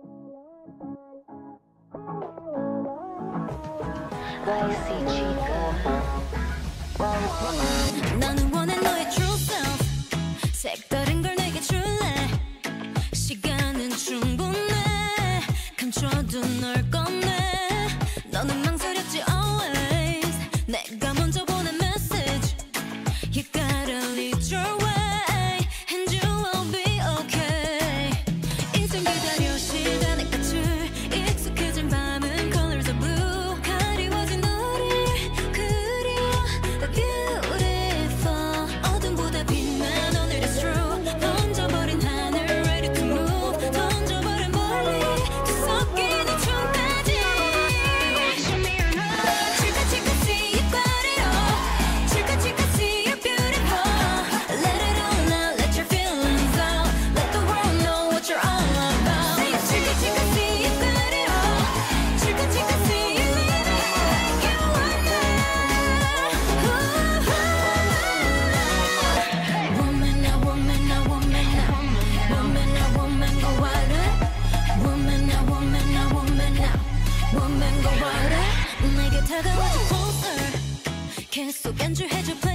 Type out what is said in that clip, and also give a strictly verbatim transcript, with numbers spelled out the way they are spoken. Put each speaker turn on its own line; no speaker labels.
Chica. 나는 원해 너의 true self. 색다른 걸 내게 줄래. 시간은 충분해. 감춰도 널 꺼내. 너는 망설였지 always. 내가 먼저 보낸 message. You gotta lead your way, and you will be okay. 인생 기다려 시간의 끝을. 익숙해진 밤은 colors of blue. 가리워진 너를 그리워. But beautiful. 어둠보다 빛난 오늘 is true. 던져버린 하늘 ready to move. 던져버린 멀리 뒤섞이는 춤까지. Show me your love. Chica, chica, see you got it all. Chica, chica, see you're beautiful. Let it all out, let your feelings out. Let the world know what you're all about. Chica, chica, see you got it all. Chica, chica, see you living like you want now. Woman, now, woman, now, woman, now. Woman, now, woman, go wild. Woman, now, woman, now, woman, now. Woman, go wild. 내게 다가와줘 closer. 계속 안주해줘.